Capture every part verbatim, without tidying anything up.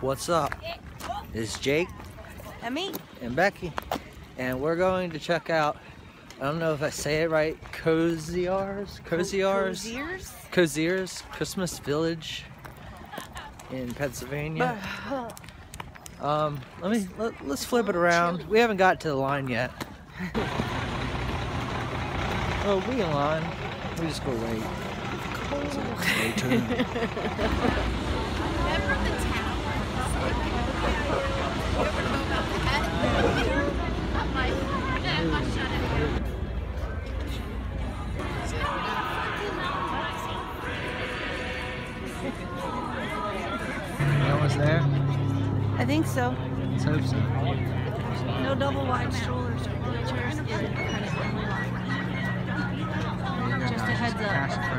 What's up? It's Jake and me and Becky, and we're going to check out, I don't know if I say it right, Koziar's Koziar's Koziar's Koziar's Christmas Village in Pennsylvania. Um, let me let, let's flip it around. We haven't got to the line yet. Oh, we in line. We just go wait. So, wait turn. No one's there? I think so. Let's hope so. No double wide strollers or wheelchairs in kind of only line. Just a heads up.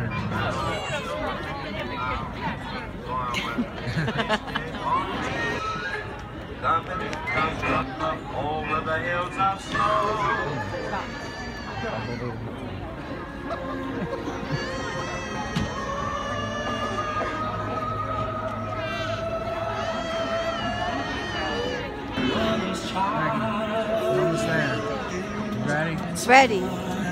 Over the hills of snow. Almost there. Ready? It's ready.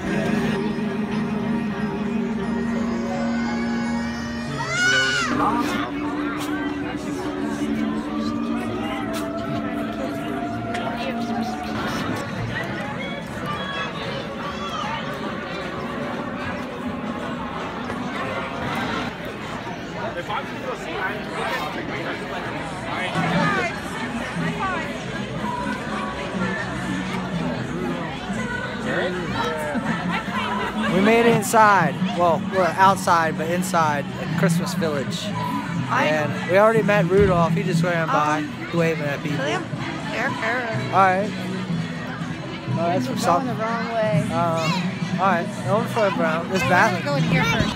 We made it inside. Well, we're outside, but inside at Christmas Village. And we already met Rudolph. He just ran by, um, waving at people. Air All right. Oh, that's from We're South. going the wrong way. Uh, all right. No flip around. This We're bathroom. going here first.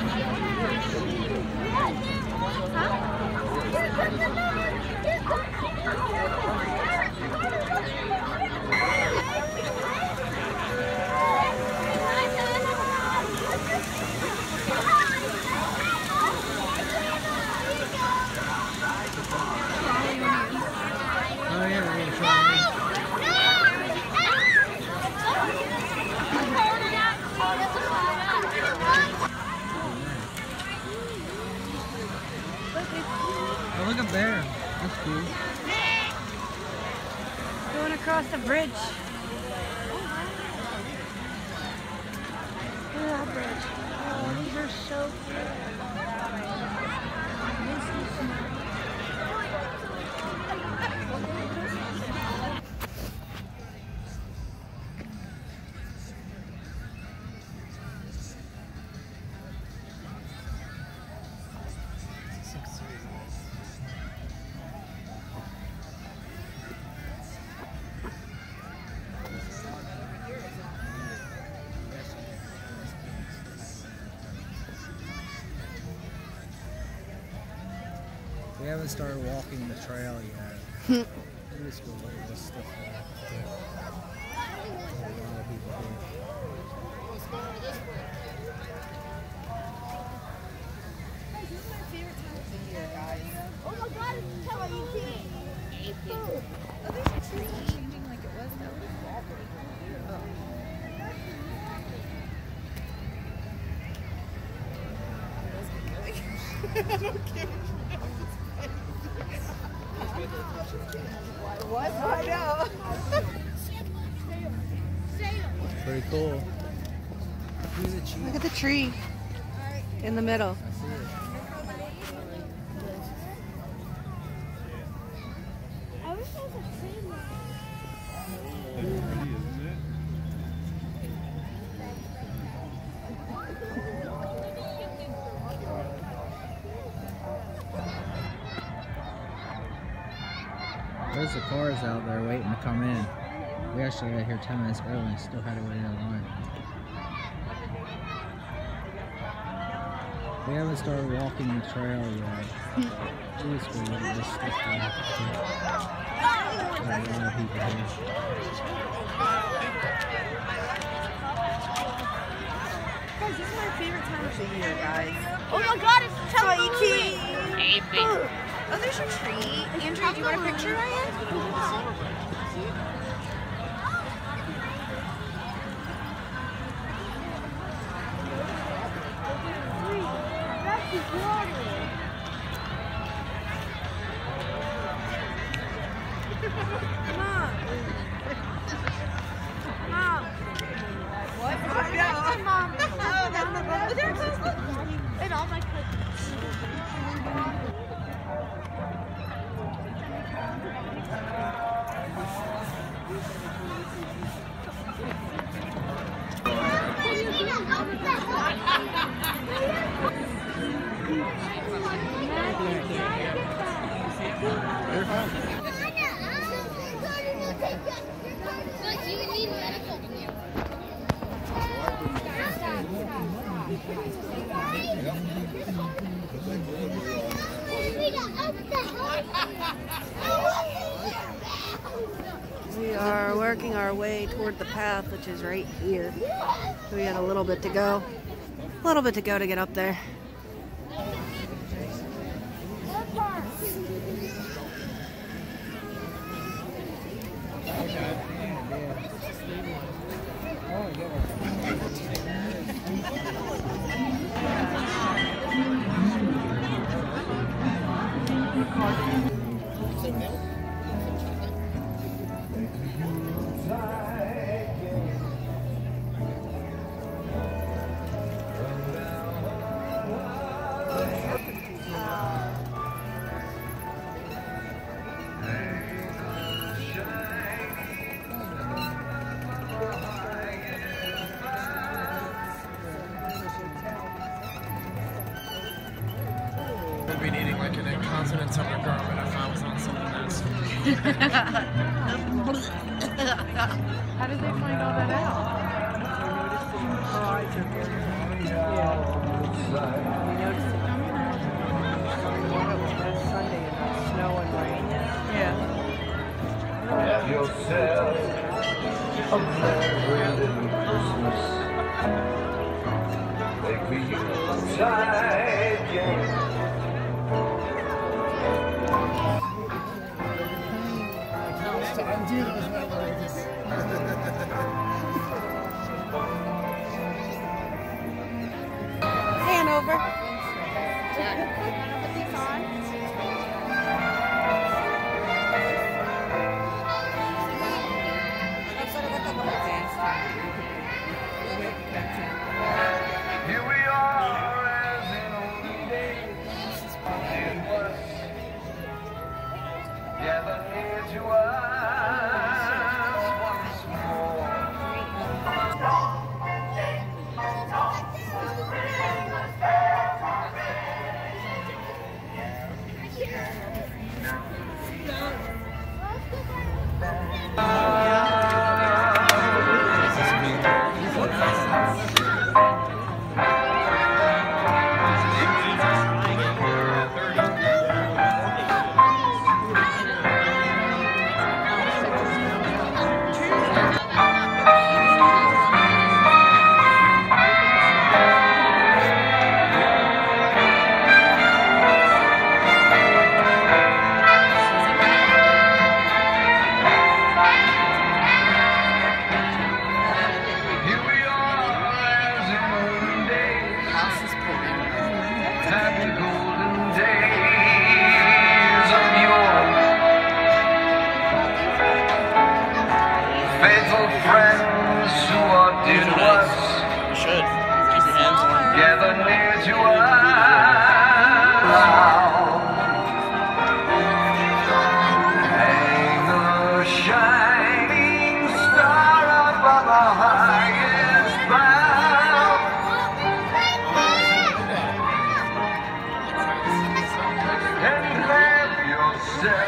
Oh, look up there. That's cool. Going across the bridge. Look at that bridge. Oh, these are so cute. We haven't started walking the trail yet. We just go look at this stuff. There's a lot of people here. This is my favorite time of the year, guys. Oh my god, it's Kelly, you can't. Oh, there's a tree changing like it was though. Oh. I don't care. What? I know. Pretty cool. Look at the tree in the middle. I see it. I wish there was a tree there. There's the cars out there waiting to come in. We actually got here ten minutes early and still had to wait in line. We haven't started walking the trail yet. Jeez, we look at this stuff. There's a lot of people here. Guys, this is my favorite time of the year, guys. Oh my god, it's Kelly! Oh, there's your tree. Andrew, do you want a picture, Ryan? Mom. Mom. What? Yeah. Mom. Oh, that's the mom. There it goes. Look. And all my cousins. We are working our way toward the path, which is right here. We got a little bit to go. A little bit to go to get up there. I've been eating like an incontinence undergarment if I was on someone else. How did they find all that out? Her eyes are very yeah. You noticed it coming? It was last Sunday in the snow and rain. Yeah. Have yourself a merry little Christmas. Make me inside, yeah. Hanover. Here we are as in olden days. It was gathered near to us once more. Faithful friends who are dear to us, You should. Keep your hands on. gather near to us. Hang a shining star above the highest bough, and have yourself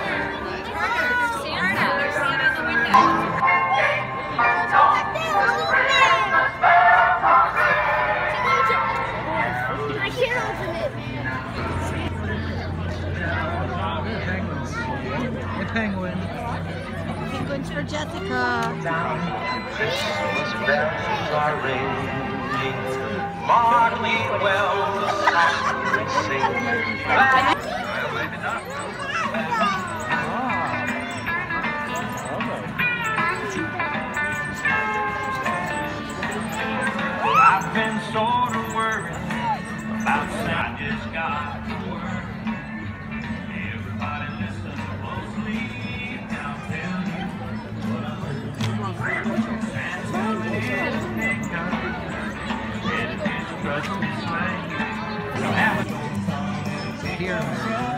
Penguin. Penguins for Jessica. Christmas bells are ringing. Mark me well, softly sing. I've been sort of worried about saying I just got to work. Everybody listen closely, and I'll tell you what I heard. And tell me this big gun, and it's struggle slang. So have a Here.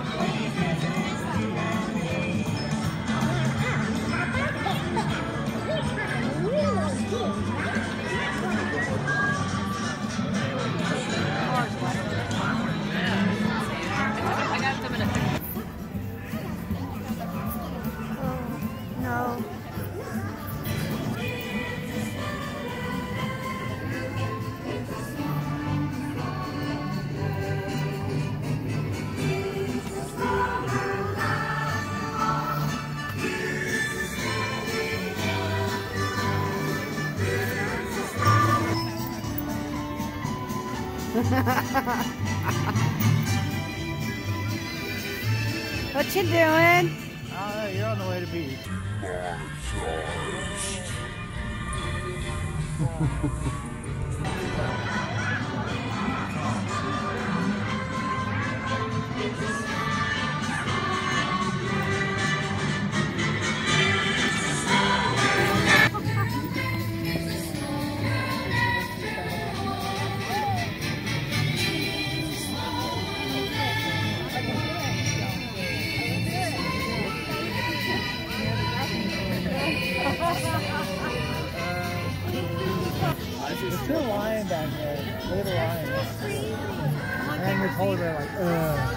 No. What you doing? Uh, you're on the way to beach. There's still a lion back there. Look at the lion. And your polar bear like, ugh.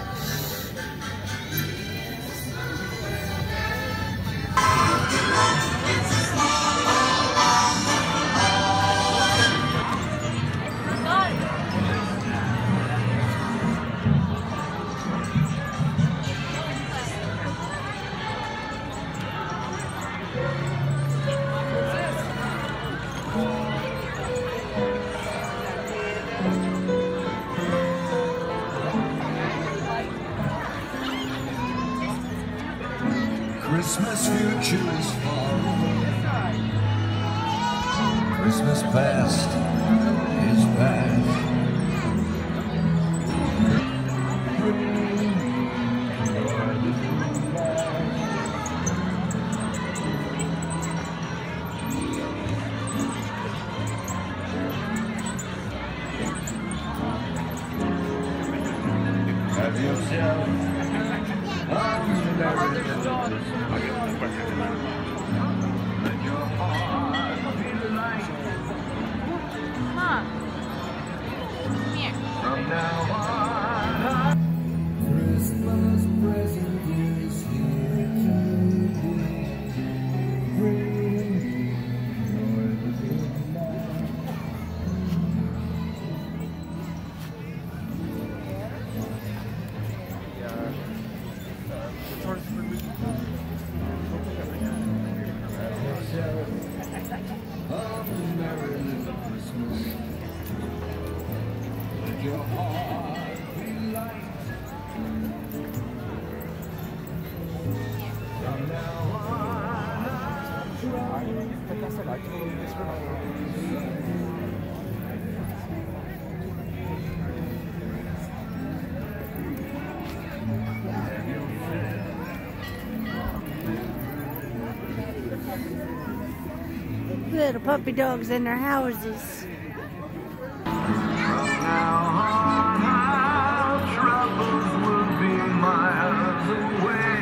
Christmas future is far away. Christmas past is past. Have yourself a Merry Christmas. Let your heart be light. Mom. Come here. From now on, Christmas present is here today. Bring joy within your heart be light. From now on, Little puppy dogs in their houses. from now on, our troubles will be miles away.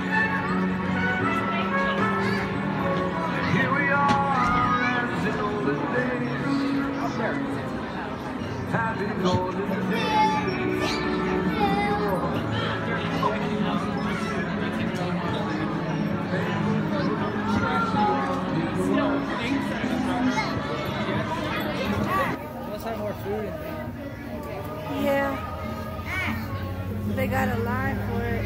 Here we are, as in olden days. Happy golden days. Let's have more food in there. Yeah. They got a line for it.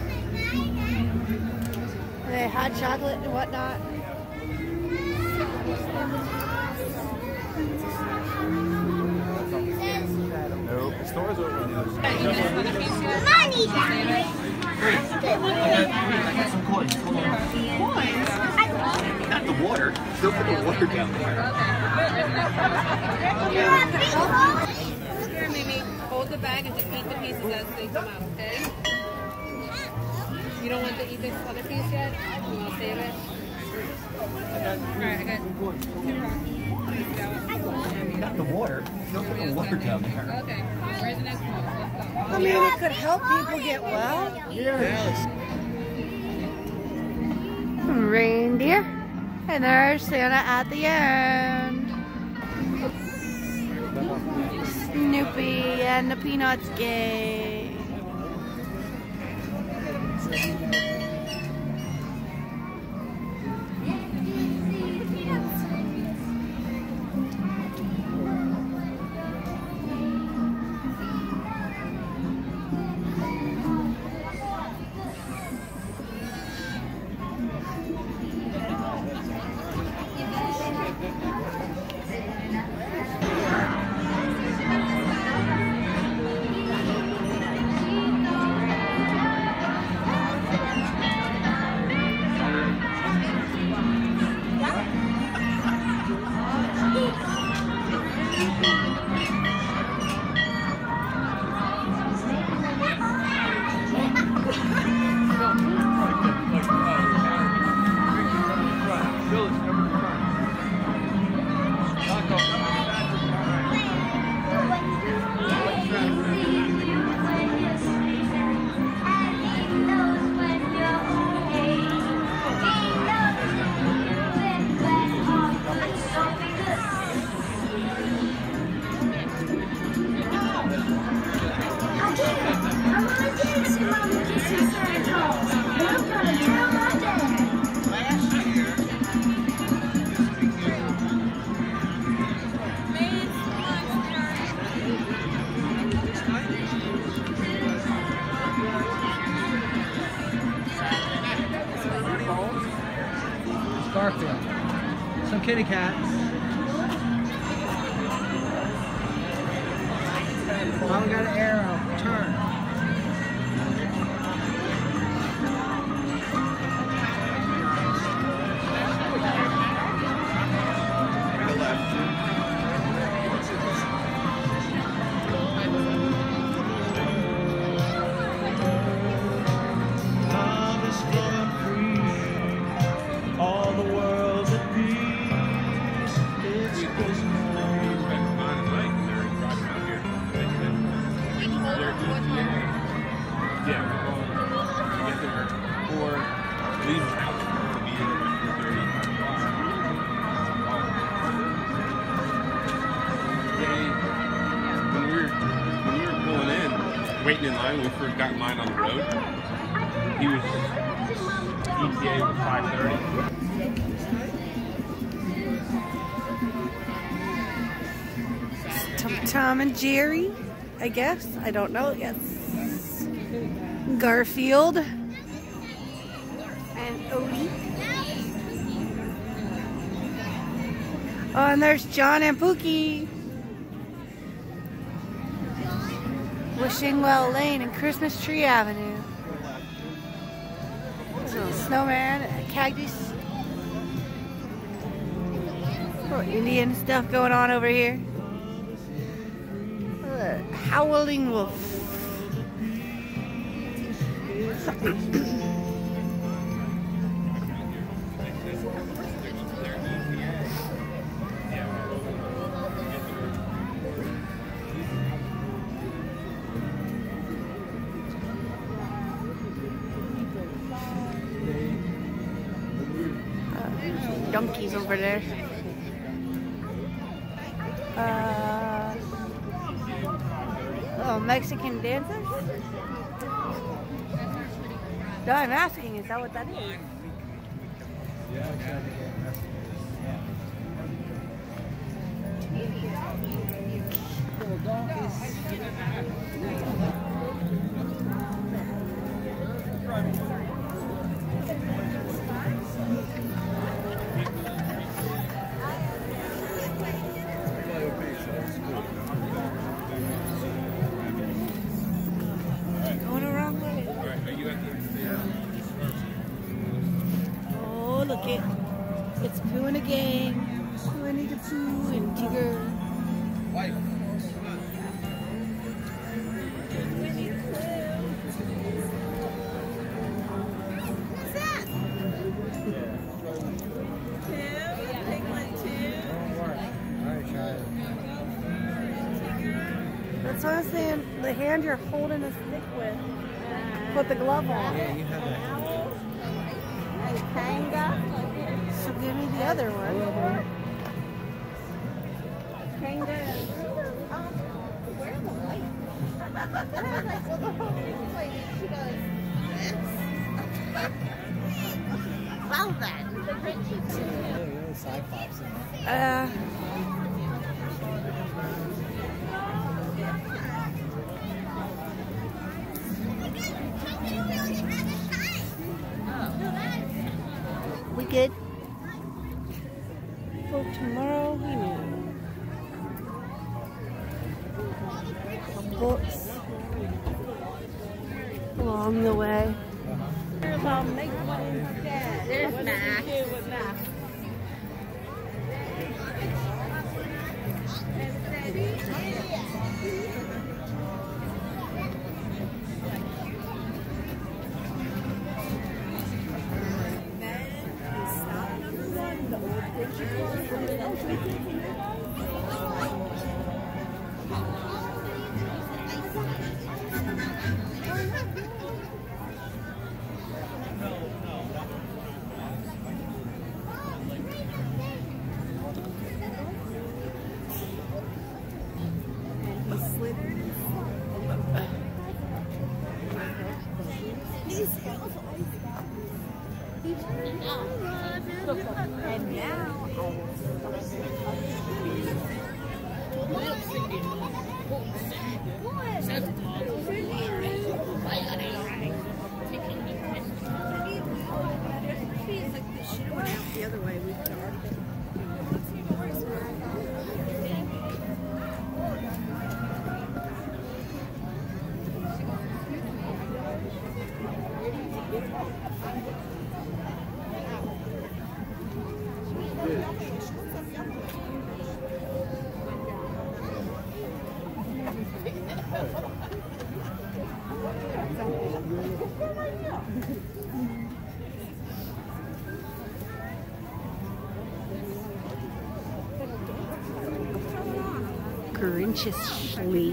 They hot chocolate and whatnot. Nope, the store's open. Money, Three. I got three. I got some coins. Hold on. Coins? Not the water. Don't put the water down there. Here, Mimi. Hold the bag and just eat the pieces as they come out, okay? You don't want to eat this other piece yet? You want to save it? Alright, I got two rockies. Not the water. Don't put the water down there. Okay. Where's the next one? I mean, it could help people get well. Yes. Reindeer. And there's Santa at the end. Snoopy and the Peanuts gang. Garfield. Some kitty cats. Oh, we got an arrow. Turn. Waiting in line when we first got in line on the road. He was E T A was five thirty. Tom, Tom and Jerry, I guess. I don't know. Yes. Garfield and Odie. Oh, and there's John and Pookie. Wishing Well Lane and Christmas Tree Avenue. There's a little snowman, a cactus. Little Indian stuff going on over here. A howling wolf. Donkeys over there. Uh, oh, Mexican dancers? No, I'm asking, is that what that is? Little donkeys. Going the wrong way. All right, are you at the look it. It's Pooh and a gang. Winnie the Pooh and Tigger. Wife. What's that? Two? Piglet two? That's what I'm saying. The hand you're holding a stick with. Put the glove on. Yeah, you have that. Kanga. So give me the other one. Kanga. Where are the lights? And I was like, well, the whole like, she goes, this? Well then. The Richie too. Cyclops in Uh. We good? For tomorrow, we need books along the way. There's a make one. There's Max. And now the other way we can Grinchishly.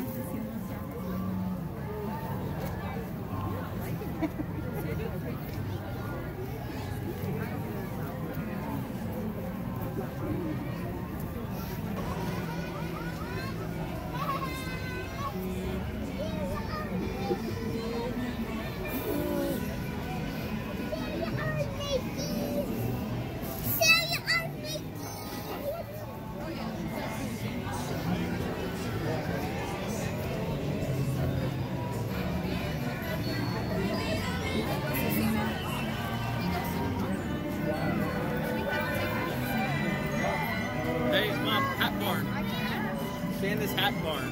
Hey, Mom, hat barn. Stay in this hat barn.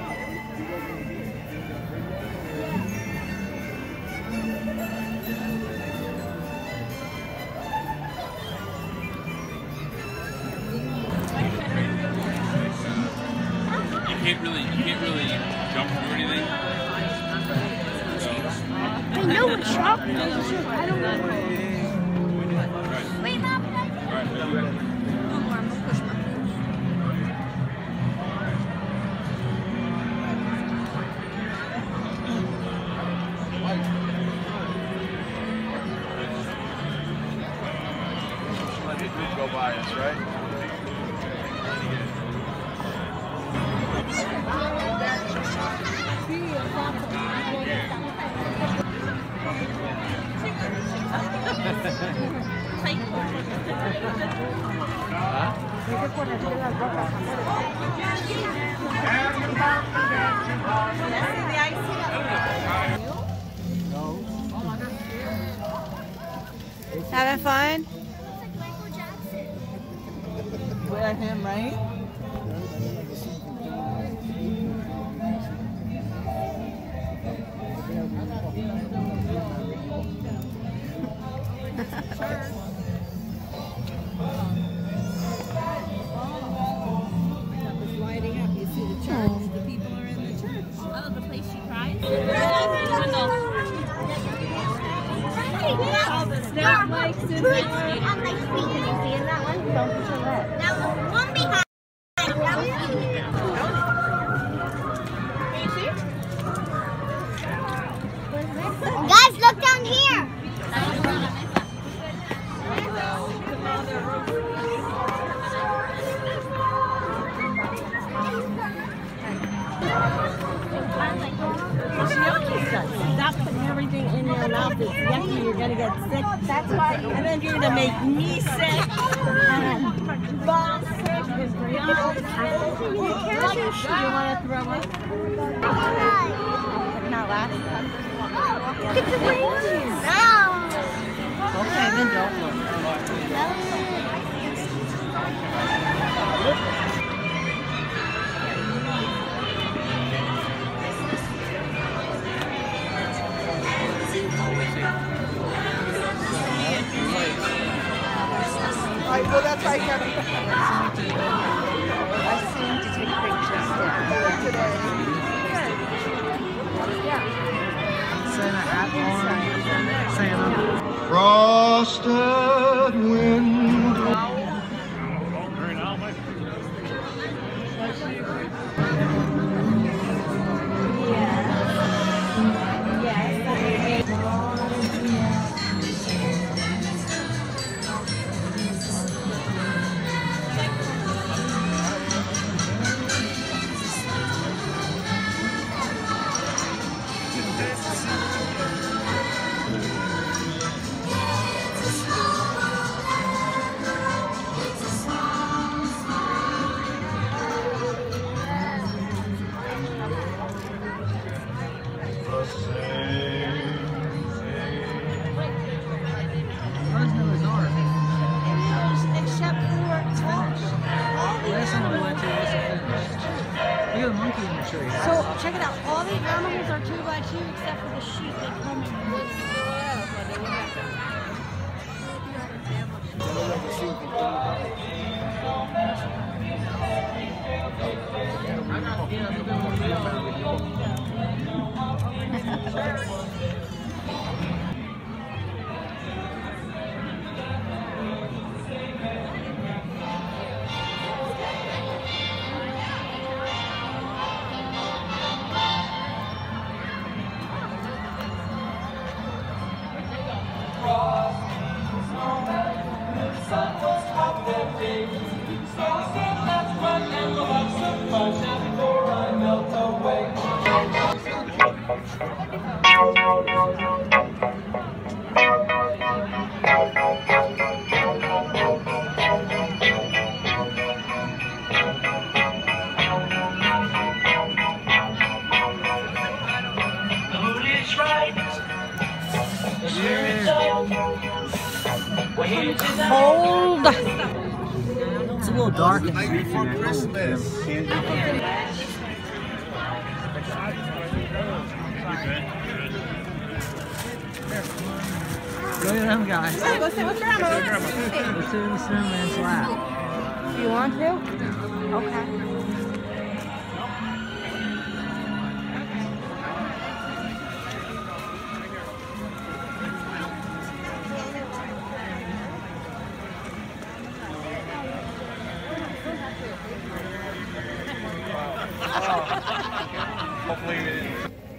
You can't really, you can't really jump through anything. I know what shop it is. I don't know. Wait, Mom. All right, you ready? One more. I'm gonna push my Let it just go by us, right? Having fun? Wear him, right? Snowflakes in there. On my feet. Can you see in that one? Don't put your lip. That one, one behind. That was Guys, look down here. Stop putting everything in your mouth. It's yucky. You're gonna get sick. That's why. And then you're gonna make me sick. And Bob sick. And Brianna sick. Do you want to throw it? Not last. Get the reindeer. No. Okay, then don't look. Alright, well that's right, Kevin. I seem to take pictures Today. Santa hat on. Santa. Frosted window. So check it out. All the animals are two by two except for the sheep. They come in. Cold. It's a little dark in here. Before Christmas. Look at them guys. Go sit with Grandma. Let's sit in the snowman's lap. Do you want to? Okay. Hopefully we didn't.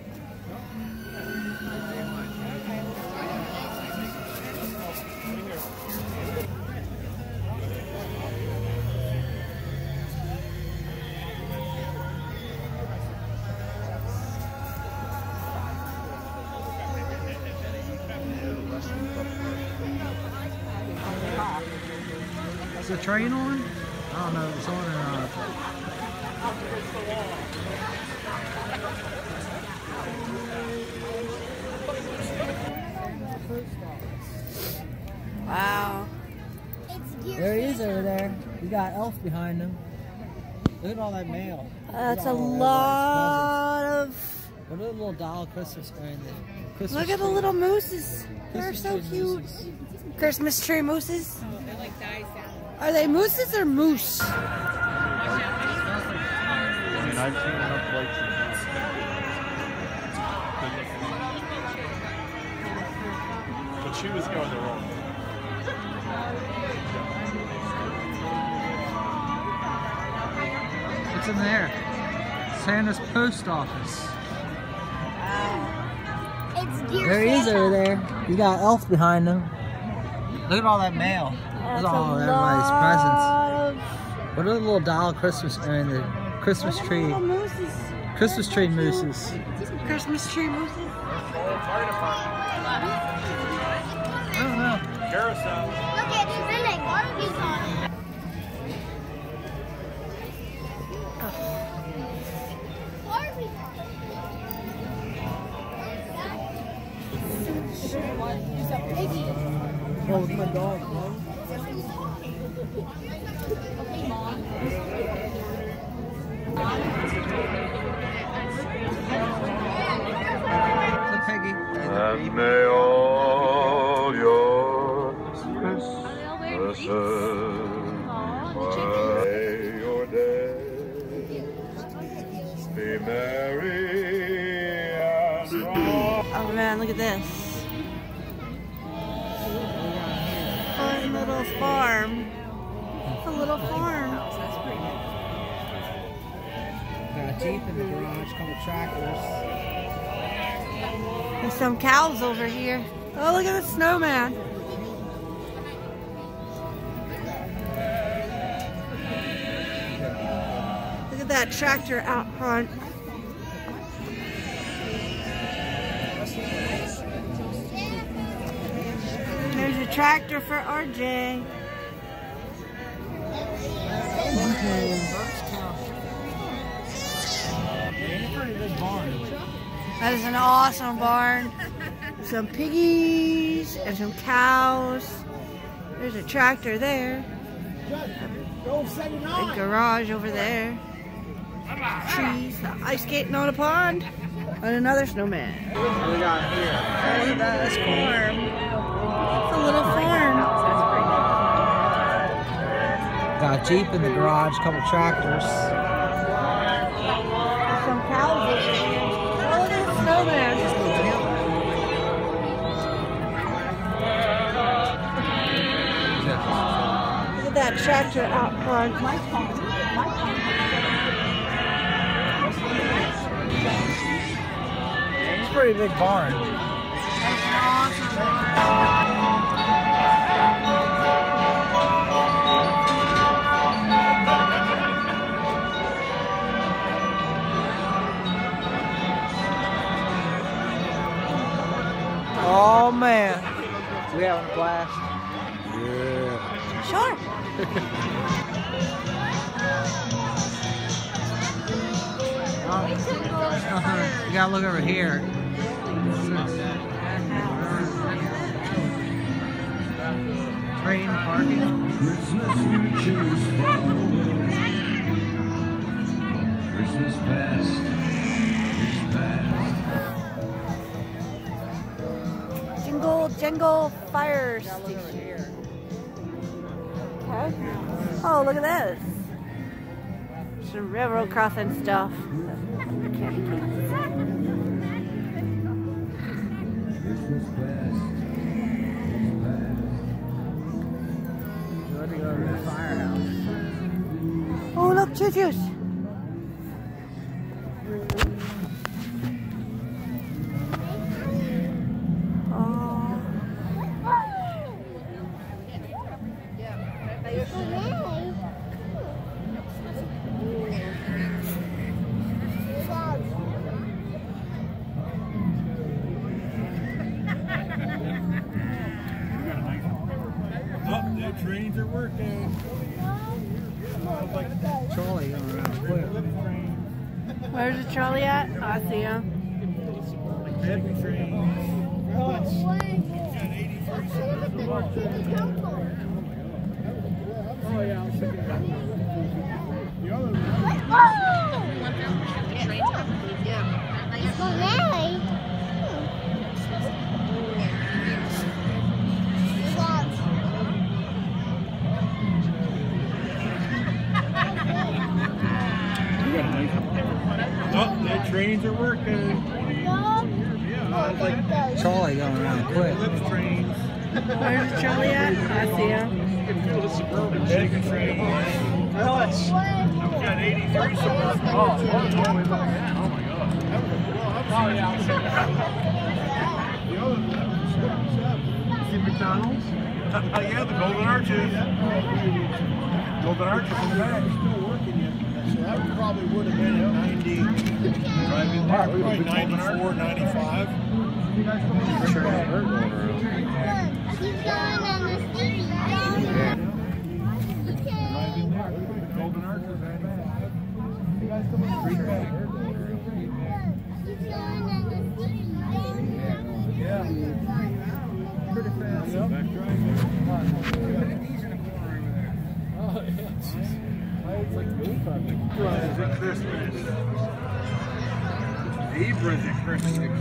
Is the train on? I don't know if it's on or not. Wow. There he is over there. You got Elf behind him. Look at all that mail. That's a Look at all lot of. What are the little doll Christmas or the Christmas Look at the tree? little mooses. They're Christmas so tree cute. mooses. Christmas tree mooses. Are they mooses or moose? I mean, I've seen enough lights. But shoes go in the wrong. What's in there? Santa's post office. It's dear There he is Santa. over there. You got Elf behind him. Look at all that mail. That's Look at all a everybody's lot presents. What are the little doll Christmas, I mean the Christmas of tree, little mooses. Christmas tree mooses? Christmas tree mooses. I don't know. Carousel. Look, it's spinning. Barbies on it. Barbies on it. There's a piggy. Oh, with my dog, man. Okay, Mom. The piggy. And may all your Christmases, may your days be merry and bright. Oh man, look at this. Fun little farm. It's a little farm. Got a Jeep in the garage, couple tractors. There's some cows over here. Oh, look at the snowman. Look at that tractor out front. There's a tractor for R J. Pretty big barn. That is an awesome barn. Some piggies and some cows. There's a tractor there. Big garage over there. Trees, ice skating on a pond, and another snowman. What do we got here? Oh, look at that, that's cool. Farm. It's a little farm. Got a Jeep in the garage, couple tractors. There's some cows over there. Oh, look at the snowman. Look at that tractor out front. It's a pretty big barn. Oh man, we having a blast. Yeah. Sure. Oh, you gotta look over here. Train parking. Christmas past is past. Jingle, jingle, fire station. Okay. Oh, look at this. Some railroad crossing stuff. Oh, look, choo-choos. Oh, the trains are working. Trolley going around quick. Where's the trolley at? Oh, I see him. Big train. Oh yeah, I'm thinking about the other Oh, the trains are working. Charlie going around quick. Where's Charlie at? I see him. I've got eighty-three Suburban. Oh, oh my God. Oh, yeah. See McDonald's? Yeah, the Golden Arches. Golden Arches in the back. So that probably would have been at ninety, probably ninety-four, ninety-five. Sure, I heard going around. She's going on the street. Golden Arches, ninety-five. She's going on the street. Yeah. Pretty fast. Yep. Back driving. Oh, yeah. It's like gold project. Is it Christmas? Zebras at Christmas.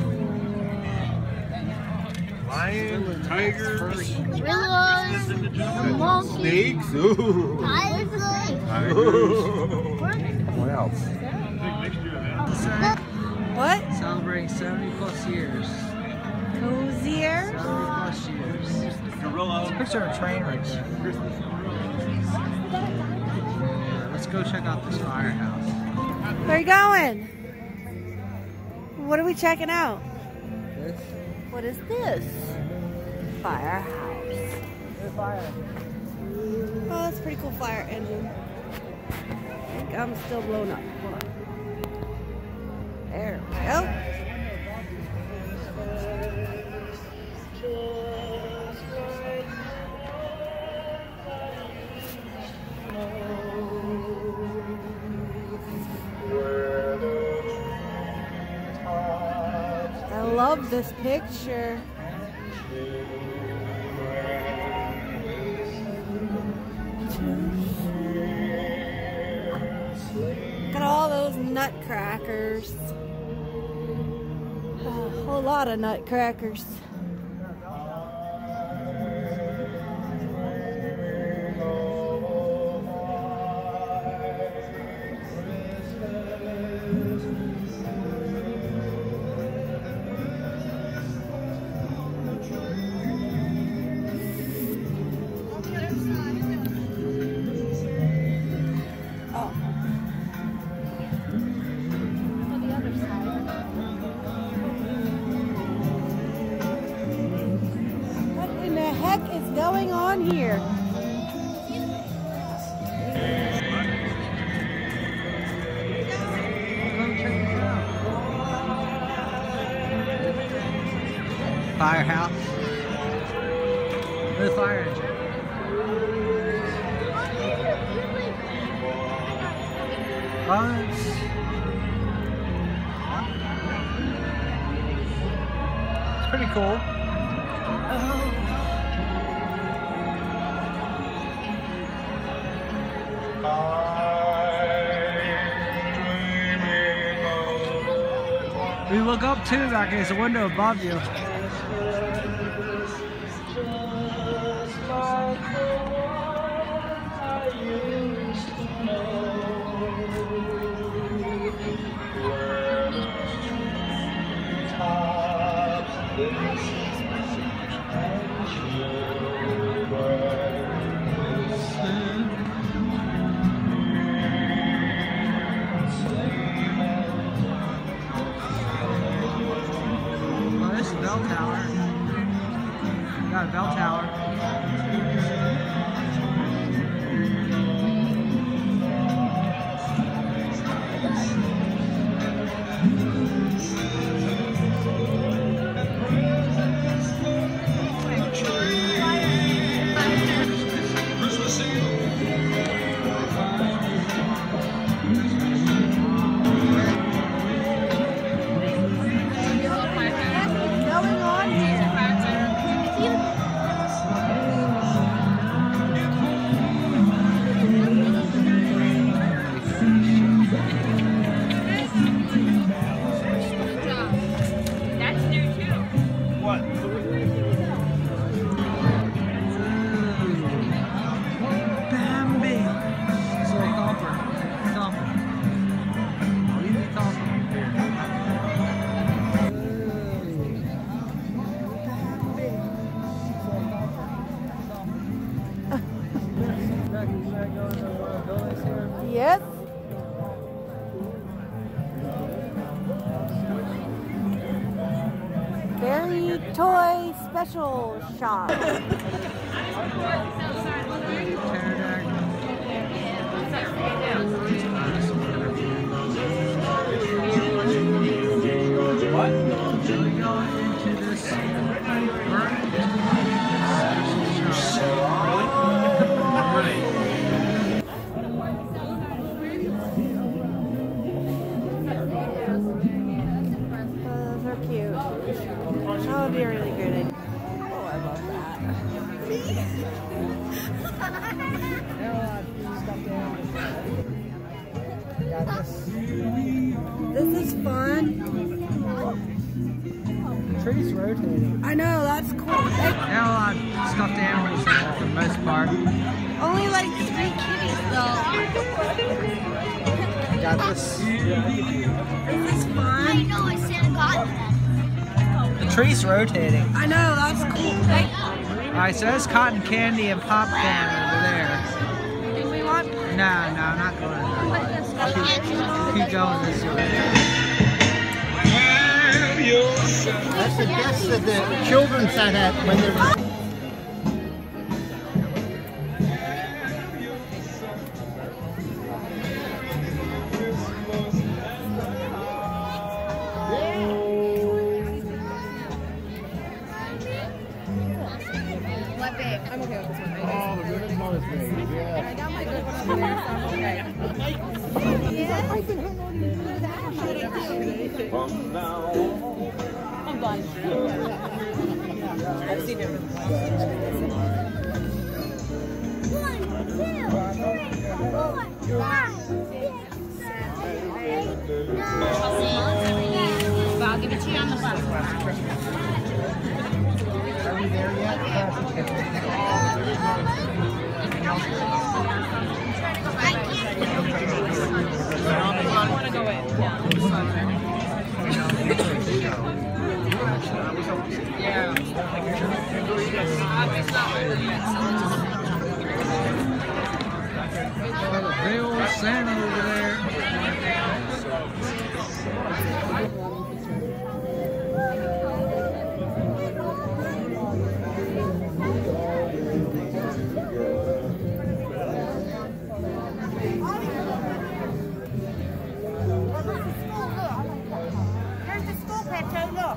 Lions, tigers, Gorillas, monkeys, snakes. Ooh. tigers. What else? Big mixture of them. What? Celebrating seventy plus years. Koziar? seventy plus years. Gorilla. Picture of a train right there. Yeah, let's go check out this firehouse. Where are you going? What are we checking out? This? What is this? Firehouse. Fire. Oh, that's a pretty cool fire engine. I think I'm still blown up. Hold on. There we go. I love this picture. Look at all those nutcrackers. A whole lot of nutcrackers. What is going on here? Firehouse. The fire engine. Oh, it's, it's pretty cool. We look up too, like there's a window above you. Oh, this is a bell tower. Got a bell tower. Daddy Toy Special Shop. Oh, it'd be really good. Oh, I love that. This is fun. The tree's rotating. I know, that's cool. Like, Now a lot of stuffed animals for the most part. only like three kitties though. Got this. This is fun. I know, I said I got that. The tree's rotating. I know, that's cool. Like, Alright, so there's cotton candy and popcorn over there. do we want? No, no, I'm not going there. Keep, keep going this way. That's the guess that the children sat at when they were. What, babe? I'm okay with this one. Oh, the good one is made, yeah. I got my good one here, so I'm okay. Yeah. I'm done. I've seen it. One, two, three, four, five, six, seven, eight, nine. But I'll give it to you on the bus. Are we there yet? I want to go in. Yeah. Big old Santa over there. There's the school pet, so look.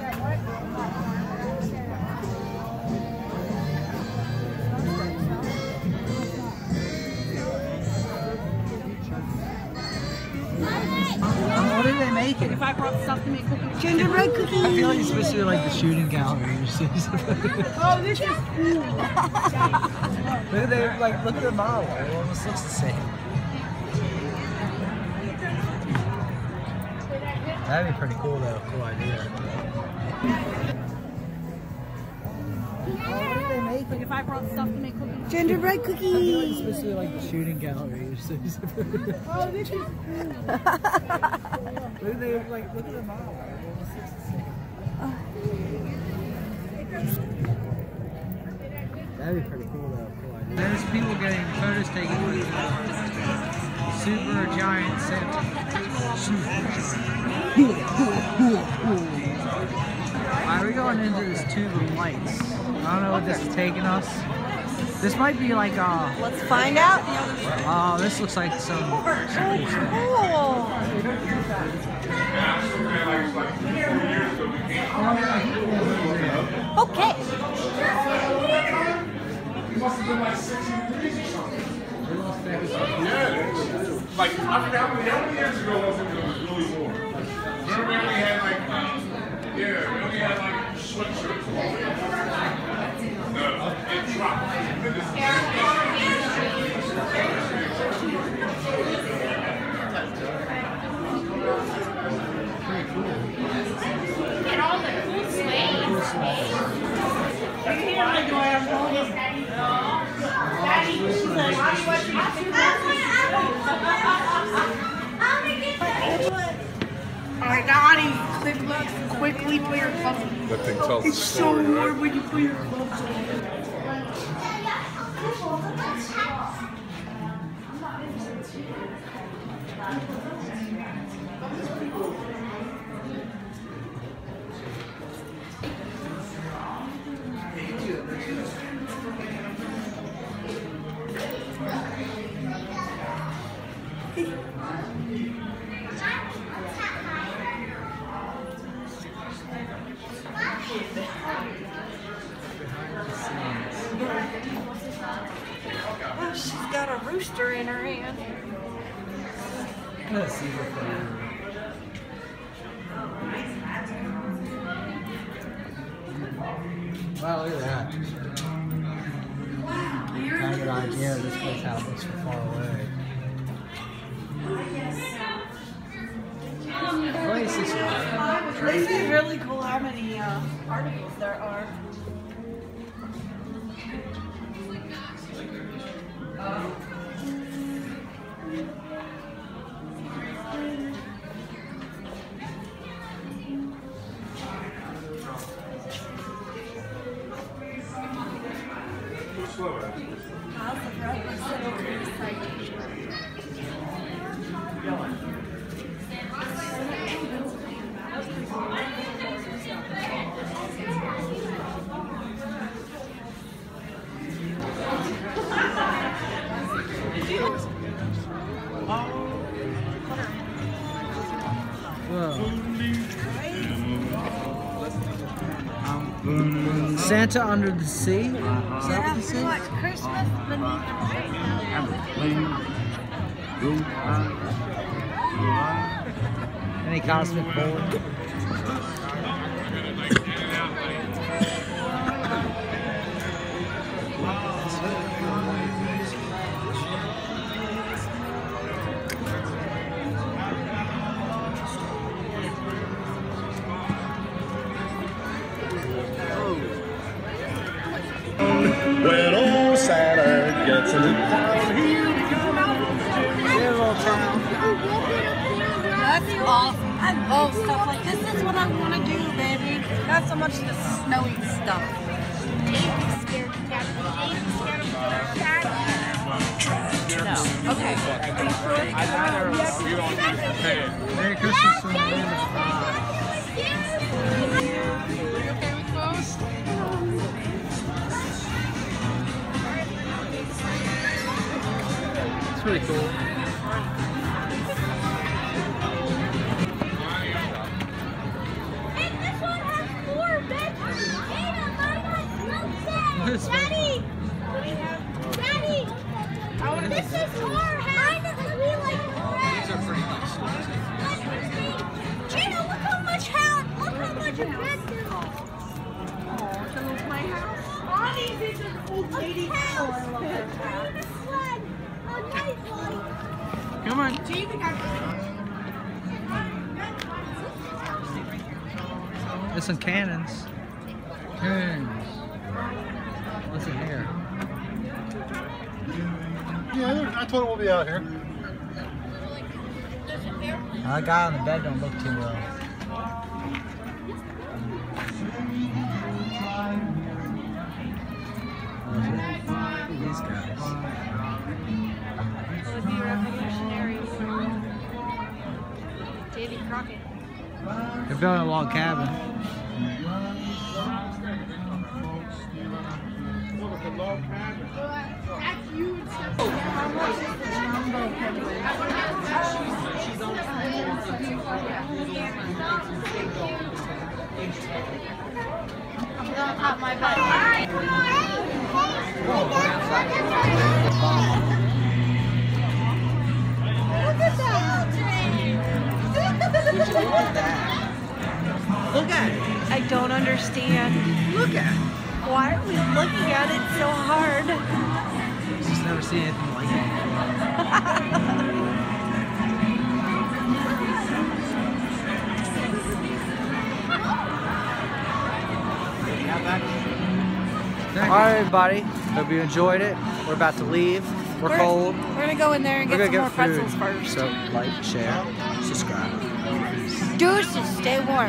What are they making? If I brought stuff to make cookies. Gingerbread cookies. I feel like it's supposed to be like the shooting gallery or something. Oh, this is cool. Look at their, like, look at the model. It almost looks the same. That'd be pretty cool though. Cool idea. What are they making? Like if I brought stuff to make cookies. Gingerbread I feel like it's cookies. supposed to be like the shooting gallery or something. Oh, this is cool. Look at their, like, look at the model. It almost looks the same. That'd be pretty cool though. Cool idea. There's people getting photos taken with the super giant Santa. Alright, we're going into this tube of lights. I don't know what this is taking us. This might be like uh Let's find out. oh, this looks like some, some cool stuff. Cool. Okay. Yeah. Like, I forgot how many, how many years ago was it that it was really warm? Remember when we had like, yeah, we only had like sweatshirts on. No, it dropped. Look at all the cool swings. Alright, now I need to quickly put your clothes on. That thing tells It's the so story, warm right? when you put your clothes on. rooster in her hand. Let's see what wow, look at that. Kind of an idea of this place, how it looks from far away. Let me see some. This is really cool how many uh, articles there are. Santa under the sea? Is that Yeah, what this is? what? Christmas beneath Any cosmic board? When old Santa gets into town, here we go. That's awesome. I love stuff like this. This is what I want to do, baby. Not so much the snowy stuff. No. Okay. I'd rather you don't need to pay it. Merry Christmas and Merry It's pretty cool. And this one has four bedrooms. Ada, mine has no bed. Daddy! Daddy! This is our house because we like the red. These are pretty nice. Jada, look how much house, look how much bed there is. Oh, so it's my house. Bonnie's is an old lady house. Oh, I love that house. A sled. A nice one. Come on. There's some cannons. Cannons. What's in here? Yeah, I told him we'll be out here. That guy on the bed don't look too well. Look at these guys. Would be revolutionaries. Davy Crockett. They're building a log cabin. That's huge. I'm gonna pop my butt. Look at that. Look at it. I don't understand. Look at it. Why are we looking at it so hard? Just never seen anything like it. Alright everybody, hope you enjoyed it. We're about to leave. We're, We're- cold. We're gonna go in there and We're get gonna some more get pretzels food. first. So like, share, subscribe. Deuces, stay warm.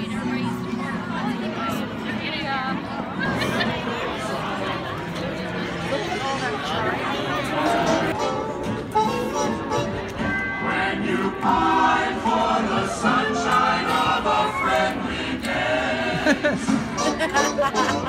When you pine for the sunshine of a friendly day.